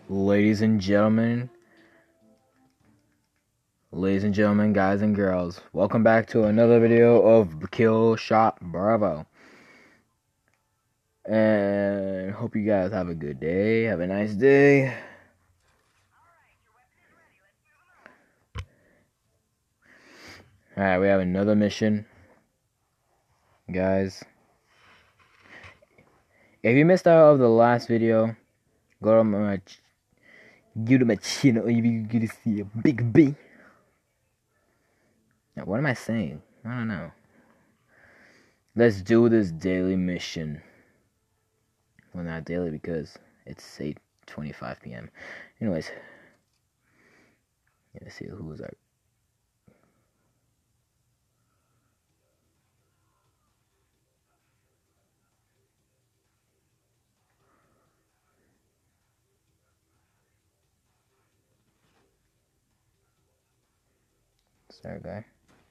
Ladies and gentlemen, guys and girls, welcome back to another video of Kill Shot Bravo. And hope you guys have a good day. Have a nice day. Alright, we have another mission, guys. If you missed out of the last video, go to my channel and you get to see a big B. Now, what am I saying? I don't know. Let's do this daily mission. Well, not daily because it's 8:25 p.m. Anyways, let's see who was our. Sorry, guy.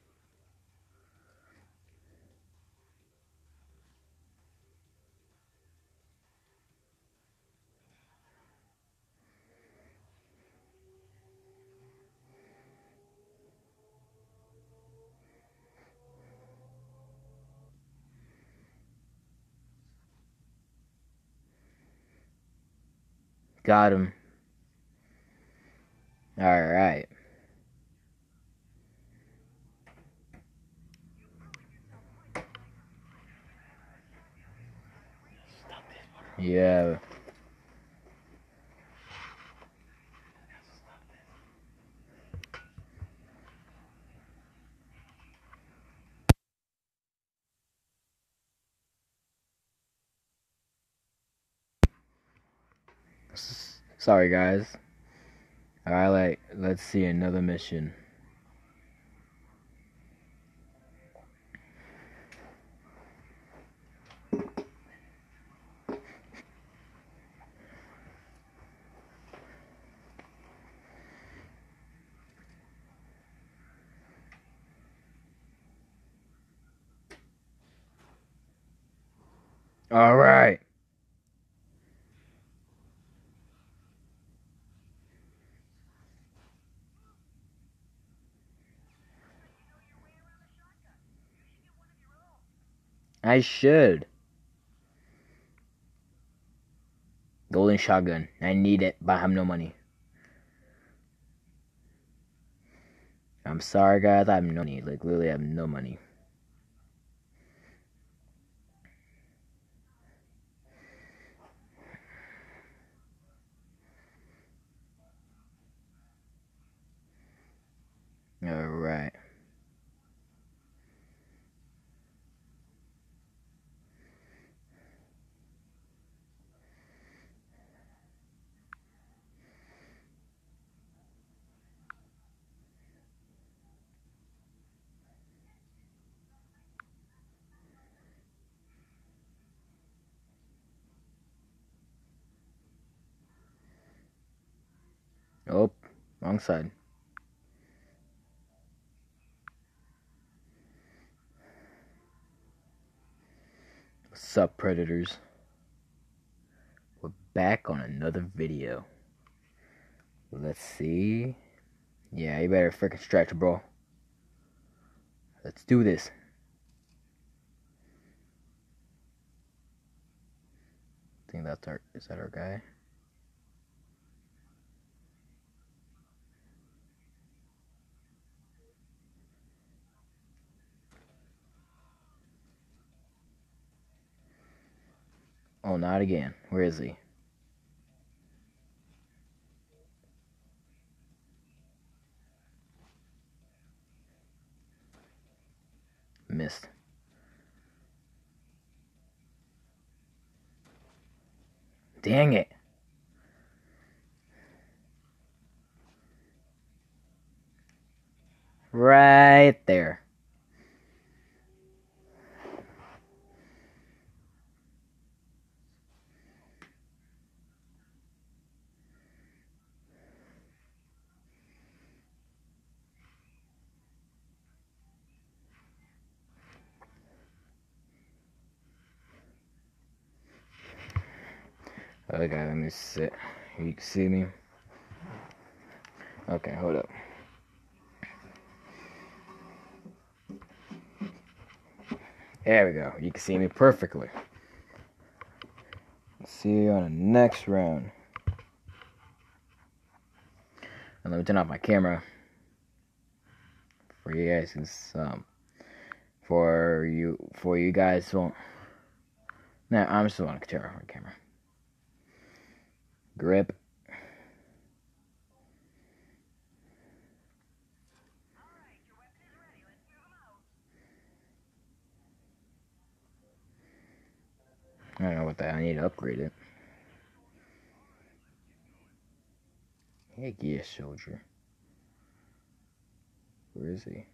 Got him. Alright. Yeah. Sorry, guys. Alright, let's see another mission. Alright. I should. Golden shotgun. I need it, but I have no money. I'm sorry, guys. I have no money. Like, literally, I have no money. Alright. Oh, wrong side. What's up, predators? We're back on another video. Let's see. Yeah, you better freaking stretch, bro. Let's do this. I think that's our. Is that our guy? Oh, not again. Where is he? Missed. Dang it. Right there. Okay, let me sit. You can see me? Okay, hold up. There we go. You can see me perfectly. See you on the next round. And let me turn off my camera for you guys, for you guys won't. Nah, I'm still on turn off my camera. Grip. I don't know what the hell I need to upgrade it. Heck yeah, soldier. Where is he?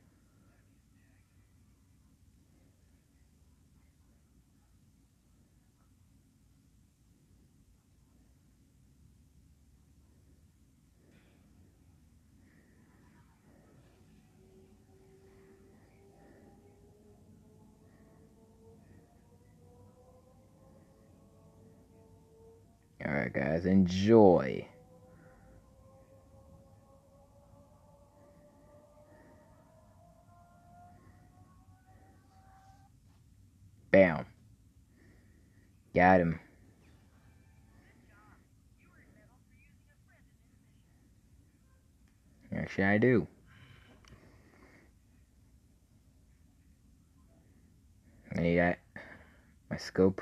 Alright, guys, enjoy. Bam. Got him. Actually, I do. And you got my scope.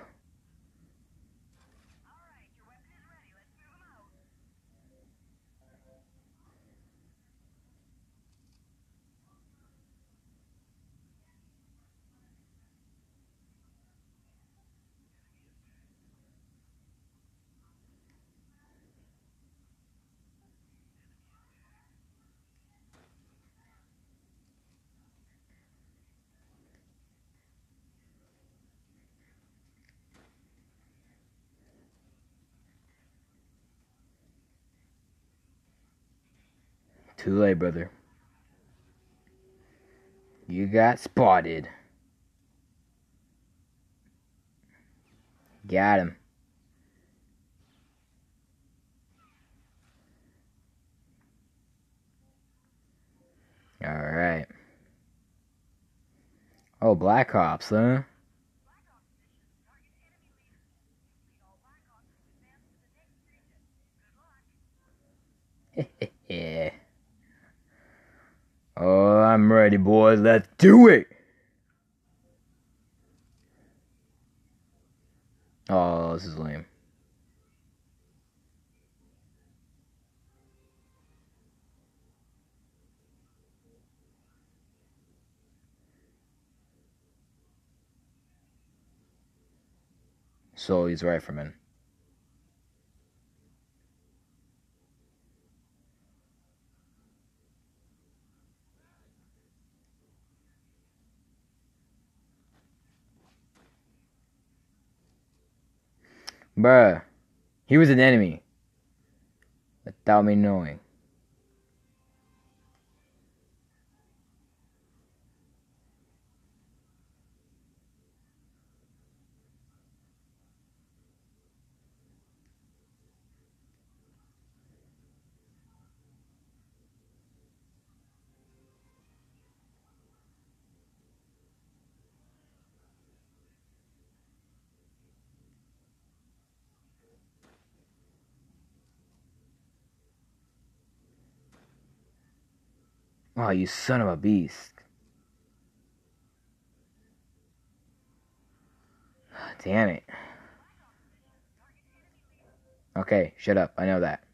Too late, brother. You got spotted. Got him. Alright. Oh, Black Ops, huh? Yeah. Oh, I'm ready, boys. Let's do it! Oh, this is lame. So he's rifleman. Bruh. He was an enemy. Without me knowing. Oh, you son of a beast. Damn it. Okay, shut up. I know that.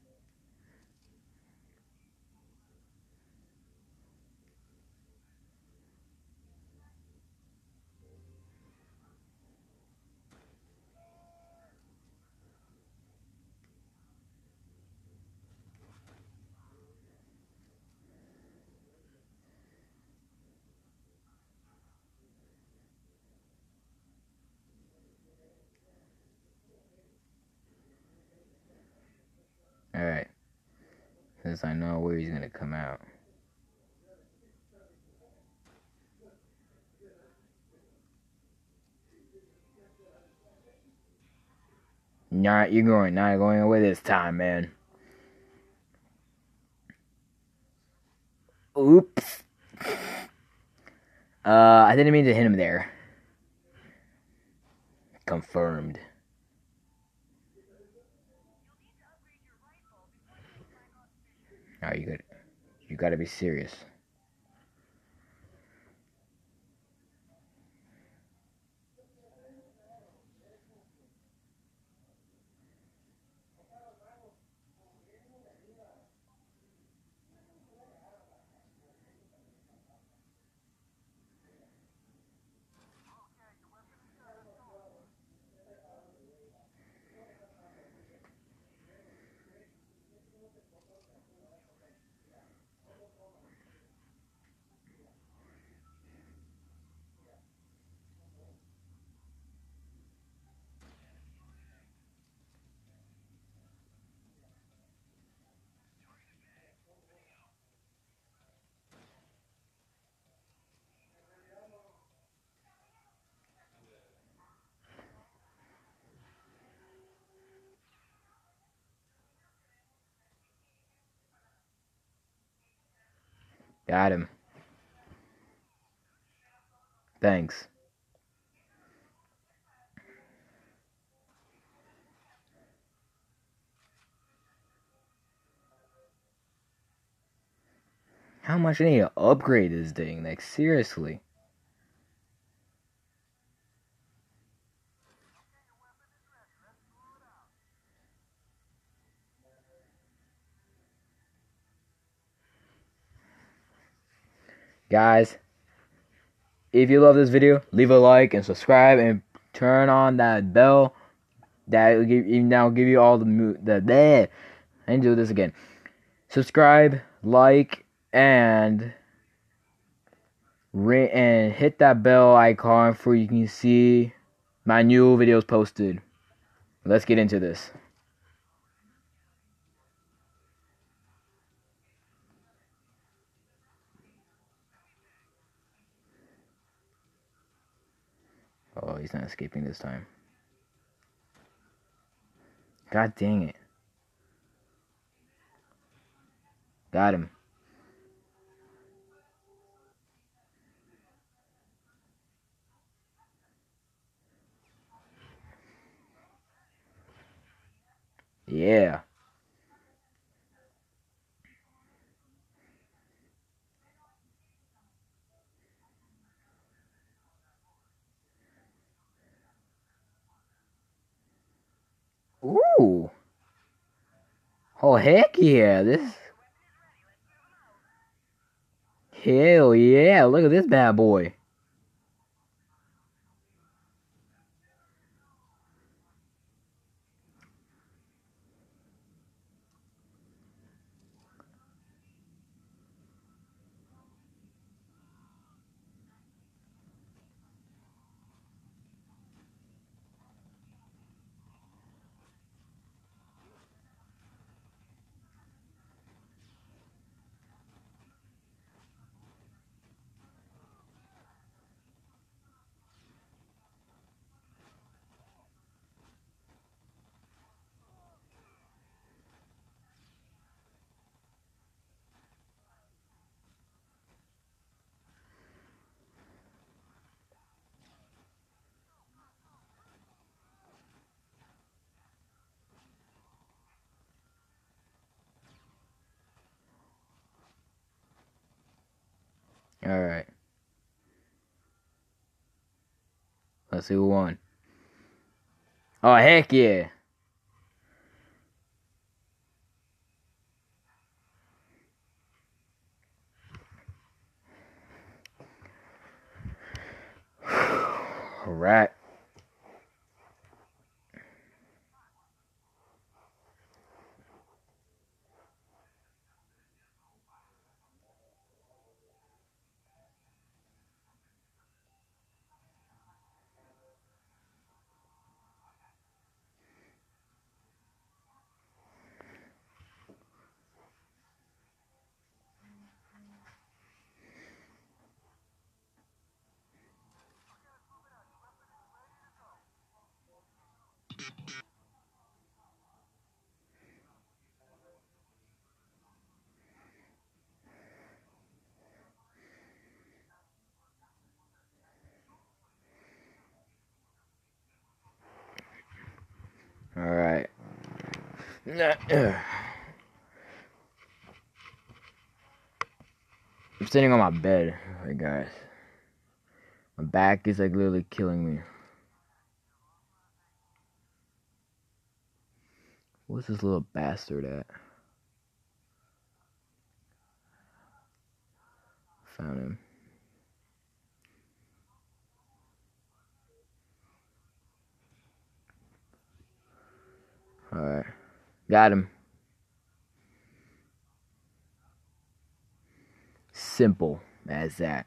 Alright. Since I know where he's gonna come out. Not going away this time, man. Oops. I didn't mean to hit him there. Confirmed. Are you good? You gotta be serious. Got him. Thanks. How much I need to upgrade this thing? Like, seriously. Guys, if you love this video, leave a like and subscribe and turn on that bell. That will give you all the bleh. And do this again. Subscribe, like, and hit that bell icon for you can see my new videos posted. Let's get into this. Oh, he's not escaping this time. God dang it. Got him. Yeah. Ooh. Oh, heck yeah. Hell yeah. Look at this bad boy. Alright. Let's see who won. Oh, heck yeah. Alright. I'm sitting on my bed, right, guys. My back is like literally killing me. What's this little bastard at? Found him. Alright. Got him. Simple as that.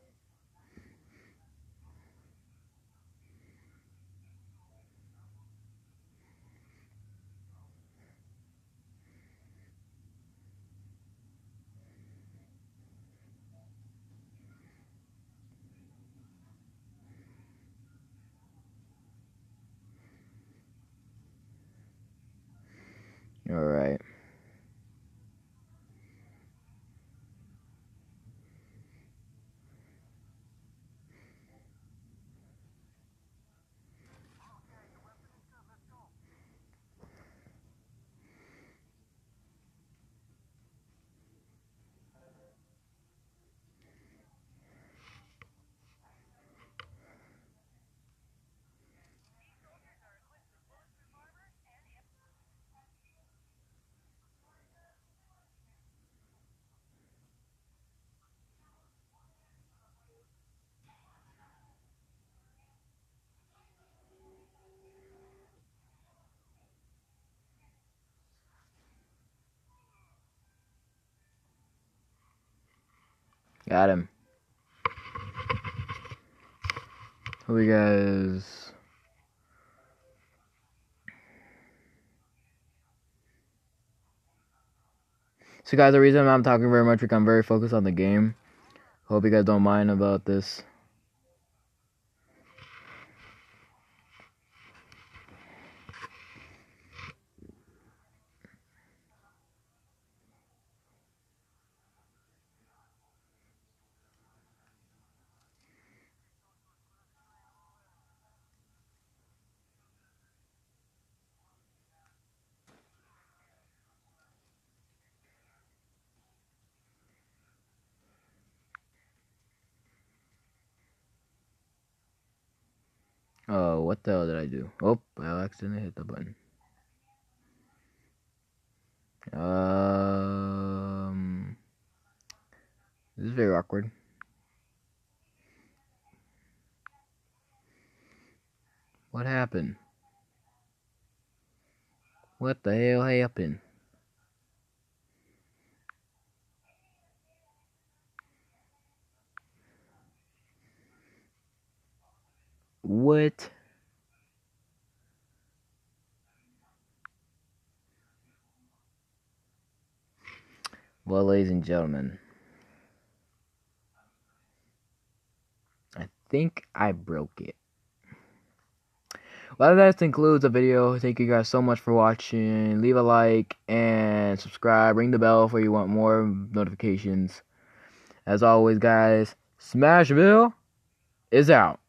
Alright. Got him. Who you guys? So guys, the reason I'm talking very much because I'm very focused on the game. Hope you guys don't mind about this. Oh, what the hell did I do? Oh, I accidentally hit the button. This is very awkward. What happened? What the hell happened? What? Well, ladies and gentlemen, I think I broke it. Well, that concludes the video. Thank you guys so much for watching. Leave a like and subscribe. Ring the bell if you want more notifications. As always, guys, Smashville is out.